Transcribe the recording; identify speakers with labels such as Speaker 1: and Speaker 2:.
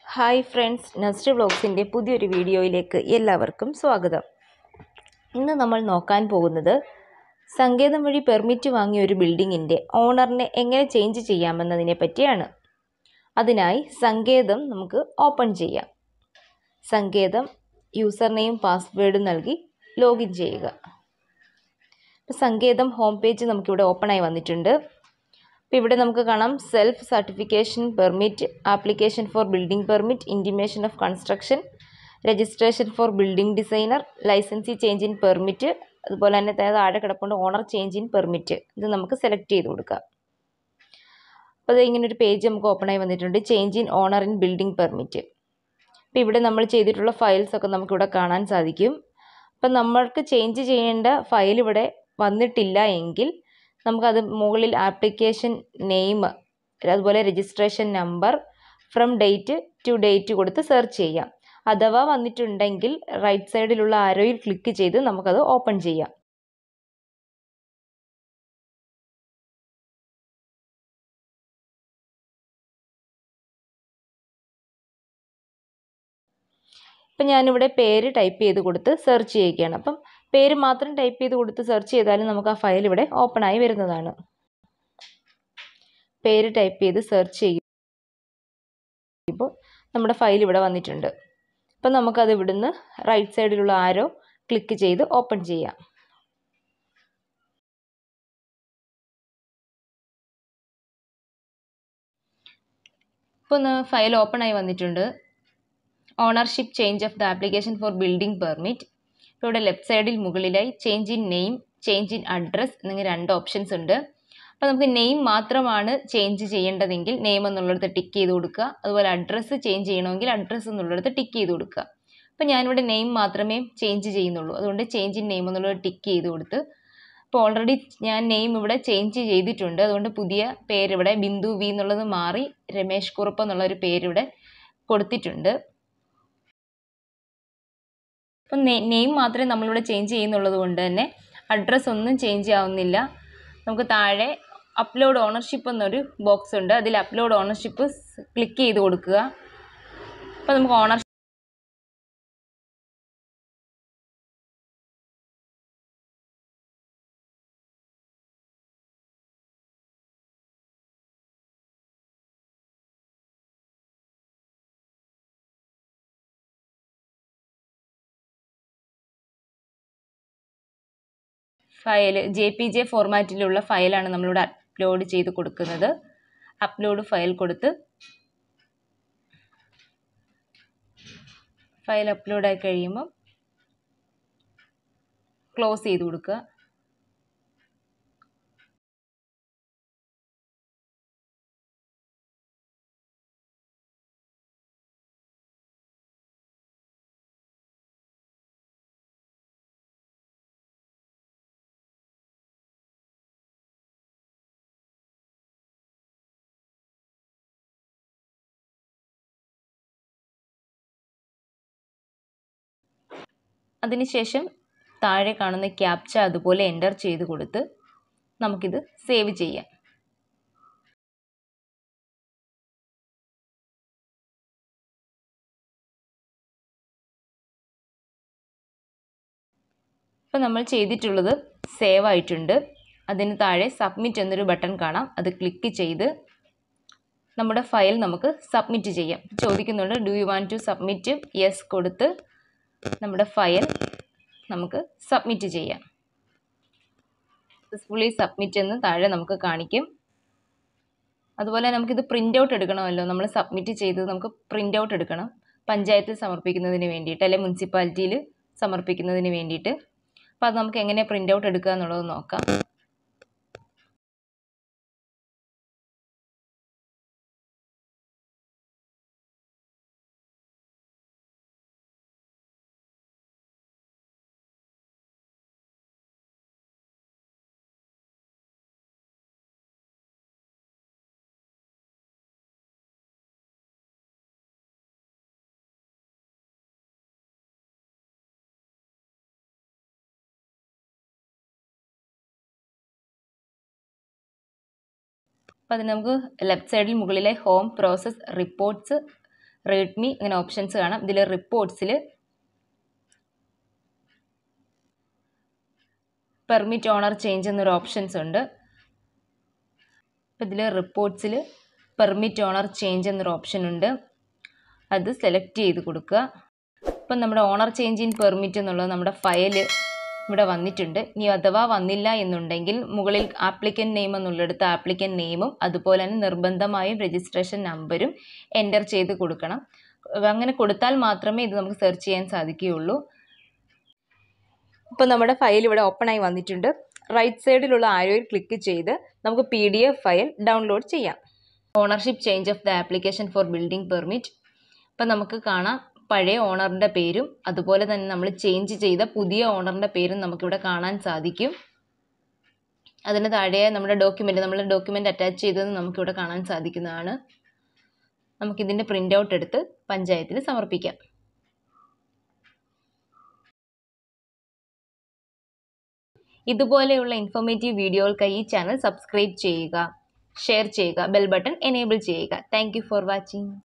Speaker 1: Hi friends, nest വ്ളോഗ്സിൻ്റെ പുതിയൊരു വീഡിയോയിലേക്ക് എല്ലാവർക്കും സ്വാഗതം. ഇന്ന് നമ്മൾ നോക്കാൻ പോകുന്നത് സങ്കേതം വഴി പെർമിറ്റ് വാങ്ങിയ ഒരു ബിൽഡിങ്ങിൻ്റെ ഓണറിനെ എങ്ങനെ ചേഞ്ച് ചെയ്യാമെന്നതിനെ പറ്റിയാണ്. അതിനായി സങ്കേതം നമുക്ക് ഓപ്പൺ ചെയ്യാം. സങ്കേതം യൂസർ നെയിം പാസ്വേഡ് നൽകി ലോഗിൻ ചെയ്യുക. സങ്കേതം ഹോം പേജ് നമുക്കിവിടെ ഓപ്പണായി വന്നിട്ടുണ്ട്. അപ്പോൾ ഇവിടെ നമുക്ക് കാണാം self certification permit, application for building permit, intimation of construction, registration for building designer, licensee change in permit, അതുപോലെ തന്നെ താഴെ കിടപ്പുണ്ട് ഓണർ ചേഞ്ച് ഇൻ പെർമിറ്റ്. ഇത് നമുക്ക് സെലക്ട് ചെയ്ത് കൊടുക്കാം. അപ്പോൾ അത് ഇങ്ങനൊരു പേജ് നമുക്ക് ഓപ്പണായി വന്നിട്ടുണ്ട്, change in owner in building permit. അപ്പോൾ ഇവിടെ നമ്മൾ ചെയ്തിട്ടുള്ള ഫയൽസൊക്കെ നമുക്കിവിടെ കാണാൻ സാധിക്കും. അപ്പം നമ്മൾക്ക് ചേഞ്ച് ചെയ്യേണ്ട ഫയൽ ഇവിടെ വന്നിട്ടില്ല എങ്കിൽ നമുക്കത് മുകളിൽ ആപ്ലിക്കേഷൻ നെയിം, അതുപോലെ registration number, from date to date കൊടുത്ത് സെർച്ച് ചെയ്യാം. അഥവാ വന്നിട്ടുണ്ടെങ്കിൽ റൈറ്റ് സൈഡിലുള്ള ആരോയിൽ ക്ലിക്ക് ചെയ്ത് നമുക്കത് ഓപ്പൺ ചെയ്യാം. ഇപ്പം ഞാനിവിടെ പേര് ടൈപ്പ് ചെയ്ത് കൊടുത്ത് സെർച്ച് ചെയ്യുകയാണ്. അപ്പം പേര് മാത്രം ടൈപ്പ് ചെയ്ത് കൊടുത്ത് സെർച്ച് ചെയ്താലും നമുക്ക് ആ ഫയൽ ഇവിടെ ഓപ്പണായി വരുന്നതാണ്. പേര് ടൈപ്പ് ചെയ്ത് സെർച്ച് ചെയ്യുമ്പോൾ നമ്മുടെ ഫയൽ ഇവിടെ വന്നിട്ടുണ്ട്. അപ്പം നമുക്കത് ഇവിടുന്ന് റൈറ്റ് സൈഡിലുള്ള ആരോ ക്ലിക്ക് ചെയ്ത് ഓപ്പൺ ചെയ്യാം. ഇപ്പോൾ ഫയൽ ഓപ്പണായി വന്നിട്ടുണ്ട്. Ownership change of the application for building permit. ഇപ്പോൾ ഇവിടെ ലെഫ്റ്റ് സൈഡിൽ മുകളിലായി change in name, change in address എന്നിങ്ങനെ രണ്ട് ഓപ്ഷൻസ് ഉണ്ട്. അപ്പോൾ നമുക്ക് നെയിം മാത്രമാണ് ചേഞ്ച് ചെയ്യേണ്ടതെങ്കിൽ നെയിം എന്നുള്ളിടത്ത് ടിക്ക് ചെയ്ത് കൊടുക്കുക. അതുപോലെ അഡ്രസ്സ് ചേഞ്ച് ചെയ്യണമെങ്കിൽ അഡ്രസ്സ് എന്നുള്ളിടത്ത് ടിക്ക് ചെയ്ത് കൊടുക്കുക. അപ്പോൾ ഞാനിവിടെ നെയിം മാത്രമേ ചേഞ്ച് ചെയ്യുന്നുള്ളൂ, അതുകൊണ്ട് ചേഞ്ച് ഇൻ നെയിം എന്നുള്ളത് ടിക്ക് ചെയ്ത് കൊടുത്ത്. അപ്പോൾ ഓൾറെഡി ഞാൻ നെയിം ഇവിടെ ചേഞ്ച് ചെയ്തിട്ടുണ്ട്, അതുകൊണ്ട് പുതിയ പേരിവിടെ ബിന്ദു വി എന്നുള്ളത് മാറി രമേശ് കുറുപ്പ് എന്നുള്ളൊരു പേരിവിടെ കൊടുത്തിട്ടുണ്ട്. അപ്പം നെയിം മാത്രമേ നമ്മളിവിടെ ചേഞ്ച് ചെയ്യുന്നുള്ളത് കൊണ്ട് തന്നെ അഡ്രസ്സ് ഒന്നും ചേഞ്ച് ആവുന്നില്ല. നമുക്ക് താഴെ അപ്ലോഡ് ഓണർഷിപ്പ് എന്നൊരു ബോക്സ് ഉണ്ട്, അതിൽ അപ്ലോഡ് ഓണർഷിപ്പ് ക്ലിക്ക് ചെയ്ത് കൊടുക്കുക. അപ്പോൾ നമുക്ക് ഓണർഷിപ്പ് ഫയൽ JPG ഫോർമാറ്റിലുള്ള ഫയലാണ് നമ്മളിവിടെ അപ്ലോഡ് ചെയ്ത് കൊടുക്കുന്നത്. അപ്ലോഡ് ഫയൽ കൊടുത്ത് ഫയൽ അപ്ലോഡ് ആയി കഴിയുമ്പോൾ ക്ലോസ് ചെയ്ത് കൊടുക്കുക. അതിനുശേഷം താഴെ കാണുന്ന ക്യാപ്ച അതുപോലെ എൻ്റർ ചെയ്ത് കൊടുത്ത് നമുക്കിത് സേവ് ചെയ്യാം. ഇപ്പോൾ നമ്മൾ ചെയ്തിട്ടുള്ളത് സേവ് ആയിട്ടുണ്ട്. അതിന് താഴെ സബ്മിറ്റ് എന്നൊരു ബട്ടൺ കാണാം, അത് ക്ലിക്ക് ചെയ്ത് നമ്മുടെ ഫയൽ നമുക്ക് സബ്മിറ്റ് ചെയ്യാം. ചോദിക്കുന്നുണ്ട് do you want to submit, yes കൊടുത്ത് നമ്മുടെ ഫയൽ നമുക്ക് സബ്മിറ്റ് ചെയ്യാം. സക്സസ്ഫുള്ളി സബ്മിറ്റ് എന്ന് താഴെ നമുക്ക് കാണിക്കും. അതുപോലെ നമുക്കിത് പ്രിൻ്റ് ഔട്ട് എടുക്കണമല്ലോ, നമ്മൾ സബ്മിറ്റ് ചെയ്തത് നമുക്ക് പ്രിൻ്റ് ഔട്ട് എടുക്കണം, പഞ്ചായത്തിൽ സമർപ്പിക്കുന്നതിന് വേണ്ടിയിട്ട് അല്ലെങ്കിൽ മുനിസിപ്പാലിറ്റിയിൽ സമർപ്പിക്കുന്നതിന് വേണ്ടിയിട്ട്. അപ്പോൾ അത് നമുക്ക് എങ്ങനെ പ്രിൻ്റ് ഔട്ട് എടുക്കുക എന്നുള്ളത് നോക്കാം. അപ്പോൾ അതിന് നമുക്ക് ലെഫ്റ്റ് സൈഡിൽ മുകളിലെ ഹോം പ്രോസസ് റിപ്പോർട്ട്സ് റീഡ്മി അങ്ങനെ ഓപ്ഷൻസ് കാണാം. ഇതിൽ റിപ്പോർട്ട്സിൽ പെർമിറ്റ് ഓണർ ചേഞ്ച് എന്നൊരു ഓപ്ഷൻസ് ഉണ്ട്. അപ്പോൾ ഇതിൽ റിപ്പോർട്ട്സിൽ പെർമിറ്റ് ഓണർ ചേഞ്ച് എന്നൊരു ഓപ്ഷൻ ഉണ്ട്. അത് സെലക്ട് ചെയ്ത് കൊടുക്കുക. ഇപ്പം നമ്മുടെ ഓണർ ചേഞ്ച് ഇൻ പെർമിറ്റ് എന്നുള്ളത് നമ്മുടെ ഫയൽ ഇവിടെ വന്നിട്ടുണ്ട്. ഇനി അഥവാ വന്നില്ല എന്നുണ്ടെങ്കിൽ മുകളിൽ ആപ്ലിക്കൻ്റ് നെയിം എന്നുള്ളിടത്ത് ആപ്ലിക്കൻ്റ് നെയിമും അതുപോലെ തന്നെ നിർബന്ധമായും രജിസ്ട്രേഷൻ നമ്പരും എൻ്റർ ചെയ്ത് കൊടുക്കണം. അങ്ങനെ കൊടുത്താൽ മാത്രമേ ഇത് നമുക്ക് സെർച്ച് ചെയ്യാൻ സാധിക്കുകയുള്ളൂ. ഇപ്പോൾ നമ്മുടെ ഫയൽ ഇവിടെ ഓപ്പണായി വന്നിട്ടുണ്ട്. റൈറ്റ് സൈഡിലുള്ള ആരോയിൽ ക്ലിക്ക് ചെയ്ത് നമുക്ക് PDF ഫയൽ ഡൗൺലോഡ് ചെയ്യാം. Ownership change of the application for building permit. അപ്പം നമുക്ക് കാണാം പഴയ ഓണറിൻ്റെ പേരും അതുപോലെ തന്നെ നമ്മൾ ചേഞ്ച് ചെയ്ത പുതിയ ഓണറിൻ്റെ പേരും നമുക്കിവിടെ കാണാൻ സാധിക്കും. അതിന് താഴെ നമ്മുടെ ഡോക്യുമെൻ്റ് അറ്റാച്ച് ചെയ്തത് നമുക്കിവിടെ കാണാൻ സാധിക്കുന്നതാണ്. നമുക്കിതിൻ്റെ പ്രിൻ്റ് ഔട്ട് എടുത്ത് പഞ്ചായത്തിൽ സമർപ്പിക്കാം. ഇതുപോലെയുള്ള ഇൻഫോർമേറ്റീവ് വീഡിയോകൾക്കായി ഈ ചാനൽ സബ്സ്ക്രൈബ് ചെയ്യുക, ഷെയർ ചെയ്യുക, ബെൽ ബട്ടൺ എനേബിൾ ചെയ്യുക. Thank you for watching.